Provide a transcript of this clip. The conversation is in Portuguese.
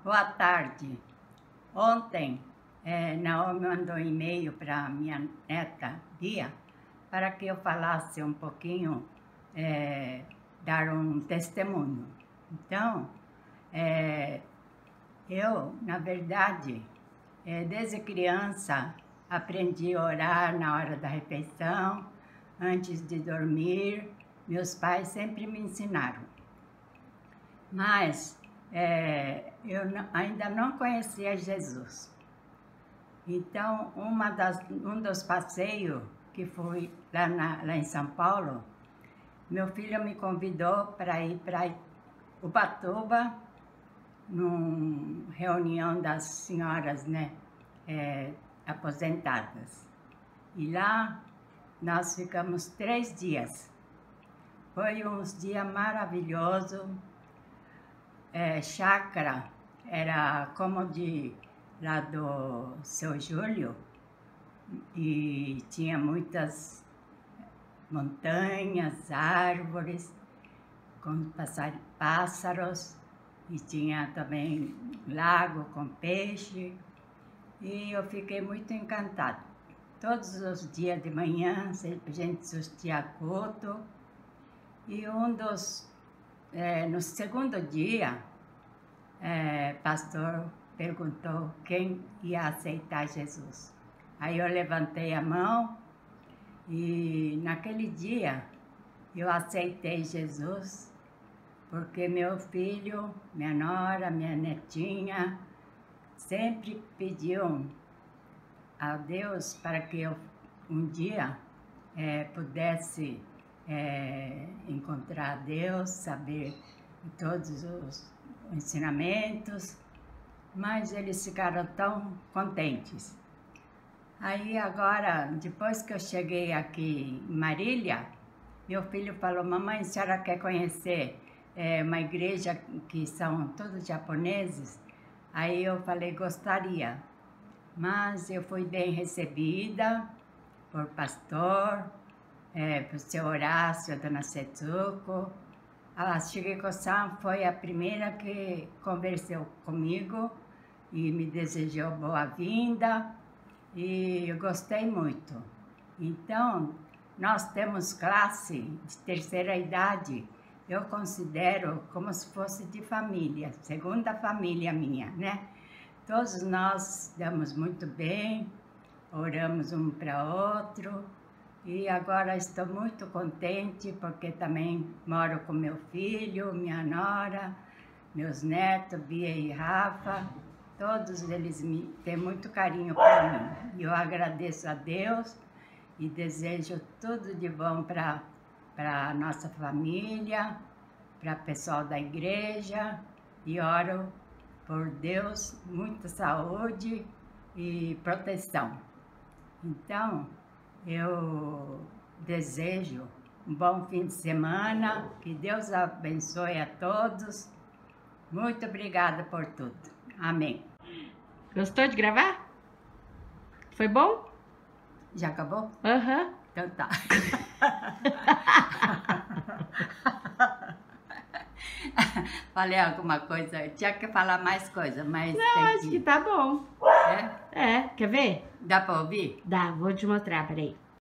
Boa tarde. Ontem, Naomi mandou um e-mail para minha neta, Bia, para que eu falasse um pouquinho, dar um testemunho. Então, eu, na verdade, desde criança, aprendi a orar na hora da refeição, antes de dormir. Meus pais sempre me ensinaram. Mas eu ainda não conhecia Jesus. Então, um dos passeios que fui lá em São Paulo, meu filho me convidou para ir para Ubatuba, numa reunião das senhoras, né, aposentadas. E lá nós ficamos 3 dias. Foi uns dias maravilhosos. Chácara era como lá do Seu Júlio, e tinha muitas montanhas, árvores, com pássaros, e tinha também lago com peixe, e eu fiquei muito encantada. Todos os dias de manhã a gente assistia culto, e no segundo dia, pastor perguntou quem ia aceitar Jesus. Aí eu levantei a mão e naquele dia eu aceitei Jesus, porque meu filho, minha nora, minha netinha sempre pediam a Deus para que eu um dia pudesse encontrar Deus, saber todos os ensinamentos, mas eles ficaram tão contentes. Aí agora, depois que eu cheguei aqui em Marília, meu filho falou: mamãe, a senhora quer conhecer uma igreja que são todos japoneses? Aí eu falei: gostaria. Mas eu fui bem recebida por pastor, por seu Horácio, a dona Setsuko. A Shigeko-san foi a primeira que conversou comigo e me desejou boa-vinda, e eu gostei muito. Então, nós temos classe de terceira idade, eu considero como se fosse de família, segunda família minha, né? Todos nós damos muito bem, oramos um para outro. E agora estou muito contente porque também moro com meu filho, minha nora, meus netos, Bia e Rafa. Todos eles têm muito carinho por mim. E eu agradeço a Deus e desejo tudo de bom para a nossa família, para o pessoal da igreja. E oro por Deus, muita saúde e proteção. Então, eu desejo um bom fim de semana, que Deus abençoe a todos. Muito obrigada por tudo. Amém. Gostou de gravar? Foi bom? Já acabou? Aham. Então tá. Falei alguma coisa, tinha que falar mais coisa, mas não, acho que tá bom. Quer ver? Dá pra ouvir? Dá, vou te mostrar, peraí.